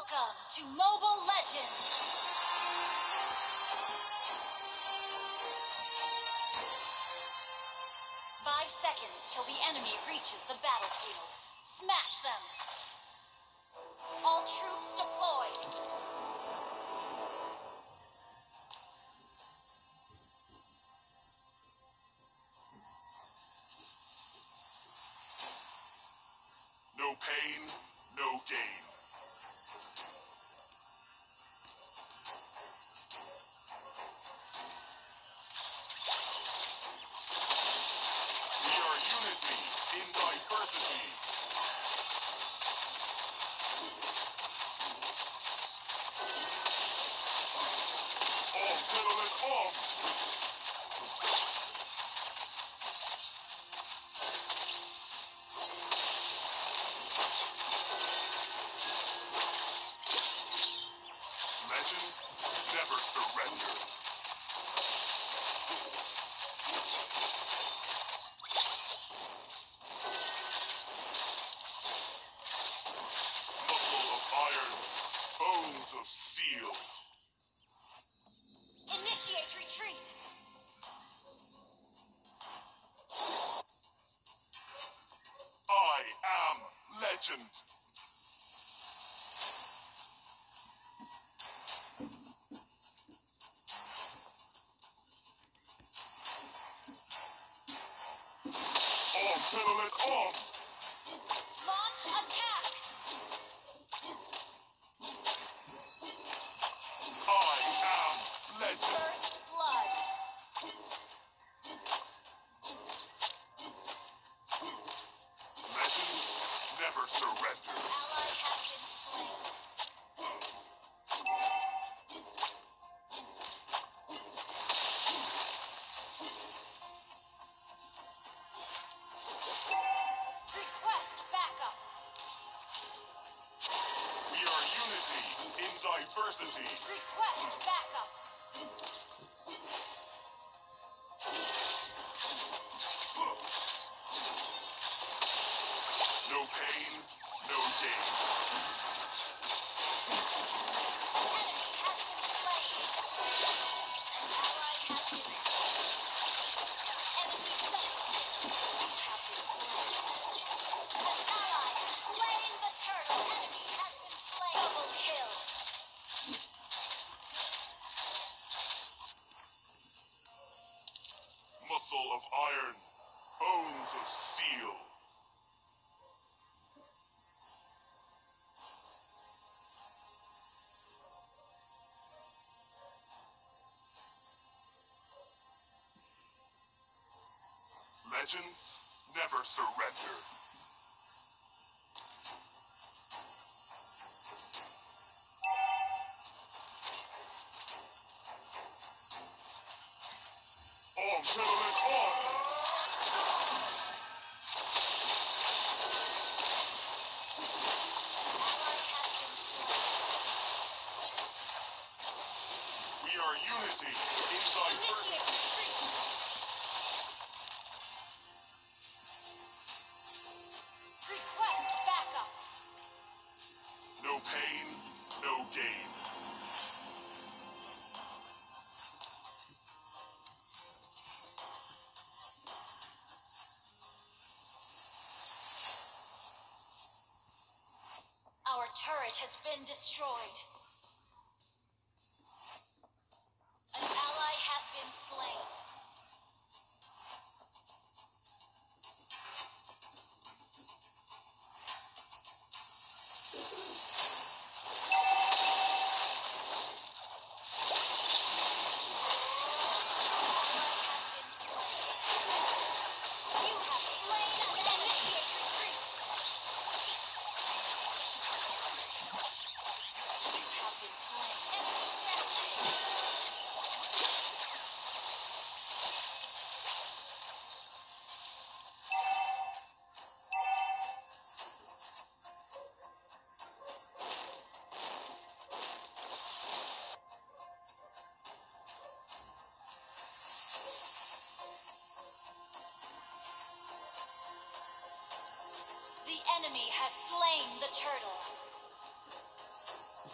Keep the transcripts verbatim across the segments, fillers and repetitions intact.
Welcome to Mobile Legends! Five seconds till the enemy reaches the battlefield. Smash them! All troops deployed! No pain, no gain. We are unity in diversity. Arm, gentlemen, arm! Legends never surrender. Muscle of iron, bones of steel. Initiate retreat! I am legend. Arm, gentlemen, arm! Launch attack! I am legend. First blood! Legends never surrender. Ally has been slain. Request backup! We are unity in diversity. Request backup! No pain, no gain. Enemy has been slain! An ally has been slain. Enemy double kill. Have been slain. An ally has slain the turtle. Enemy has been slain. Double kill. Muscle of iron, bones of steel. Legends never surrender. Arm, gentlemen, arm! Ally has been slain. We are unity in diversity. Initiate retreat! Request backup! No pain, no gain. Our turret has been destroyed. An ally has been slain. You have slain an initiate retreat. You have been slain. Enemy rampage. The enemy has slain the turtle.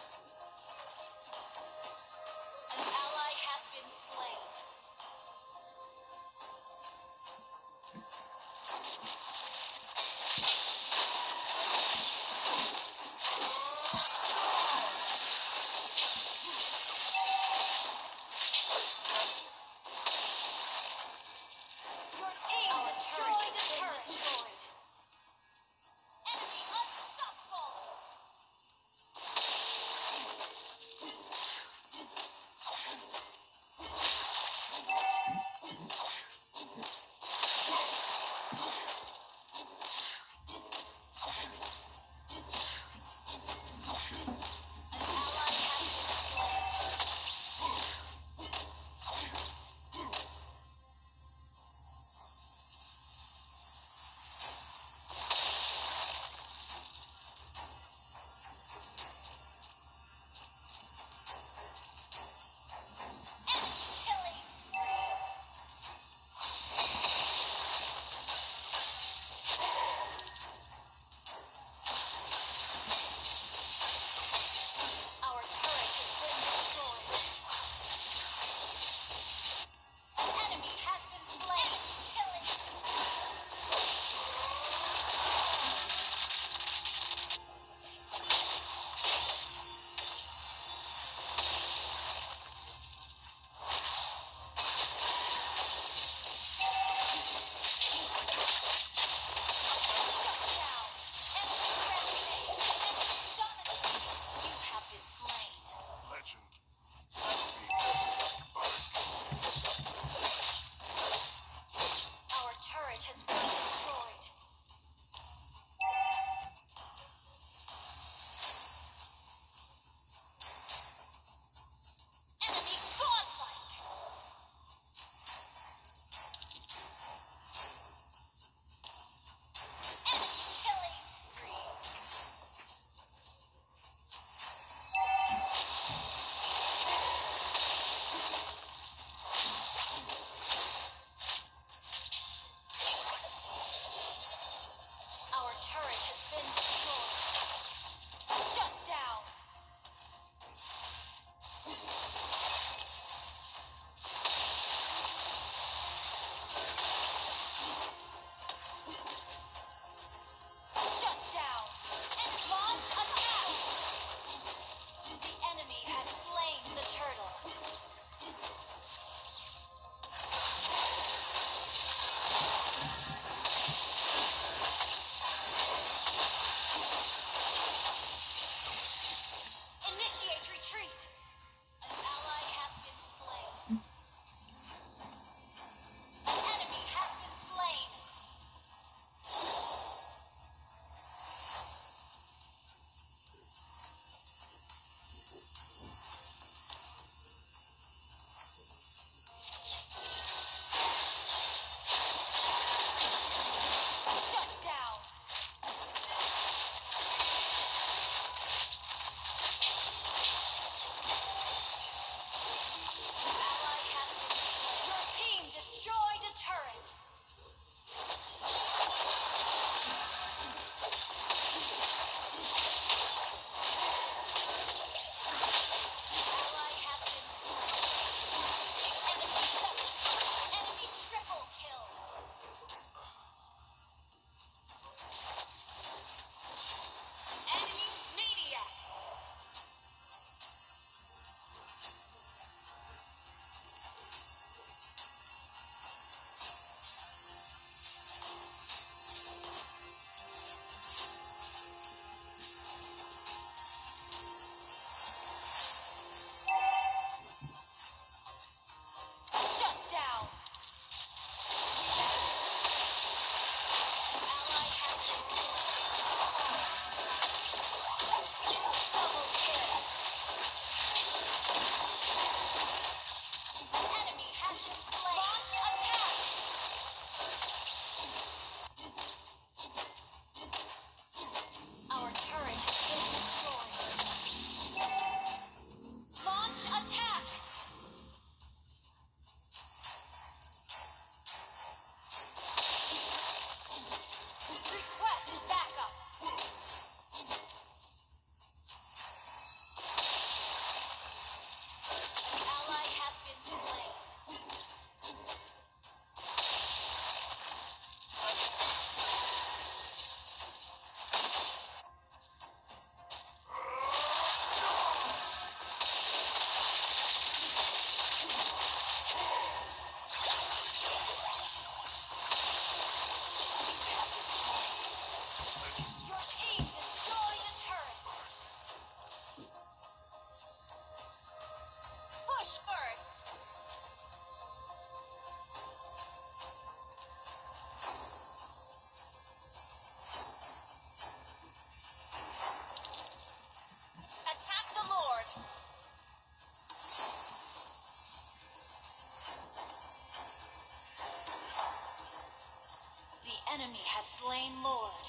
enemy has slain Lord.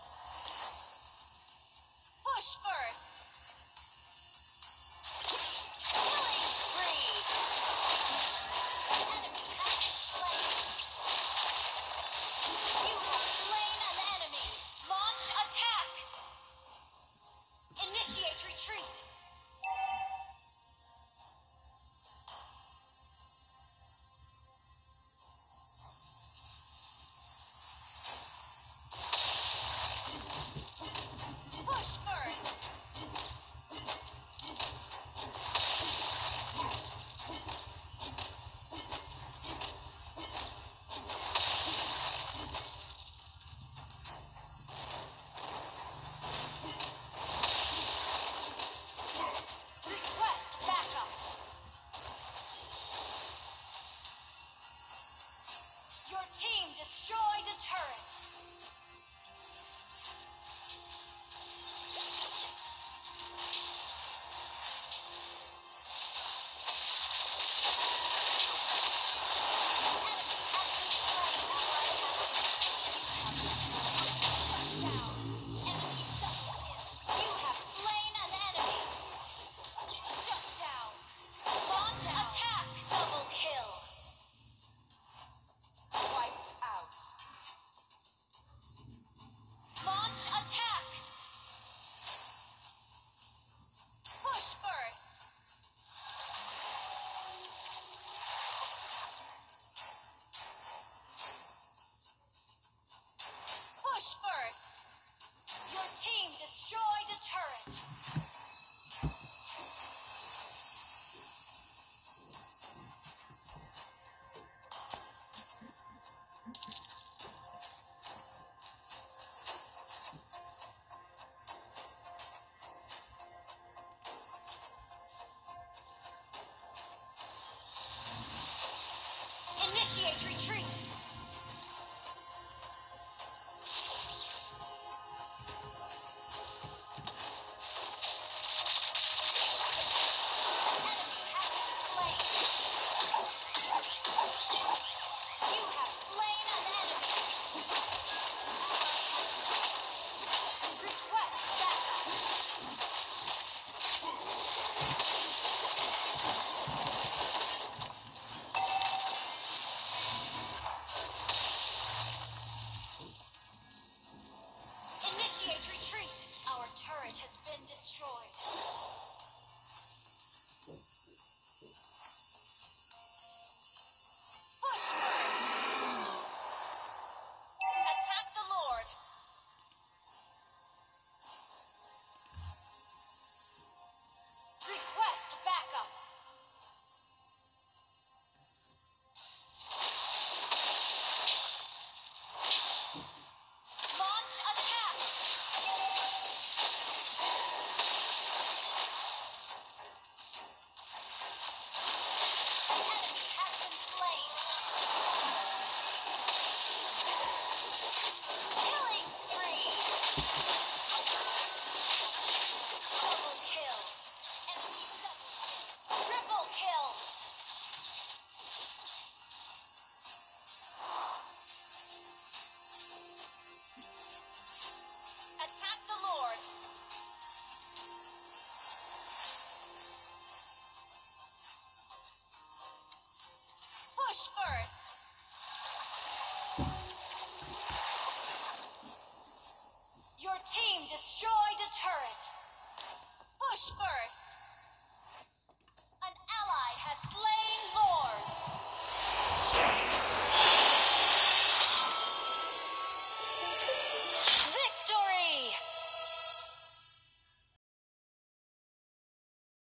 Push first. Killing spree. Enemy has been slain. You have slain an enemy. Launch attack. Initiate retreat. Push first. Request backup. Your team destroyed a turret.